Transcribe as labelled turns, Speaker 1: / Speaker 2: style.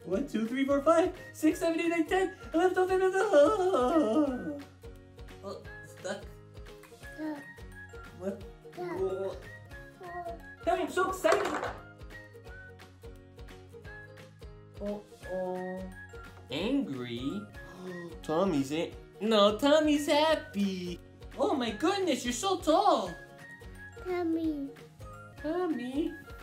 Speaker 1: 1, 2, 3, 4, 5, 6, 7, 8, 9, 10. 11, 12, 13, 14. Oh, stuck. What? Oh. Tommy, I'm so excited. Oh. Angry? Tommy's in. No, Tommy's happy. Oh my goodness, you're so tall.
Speaker 2: Tommy.
Speaker 1: Tommy.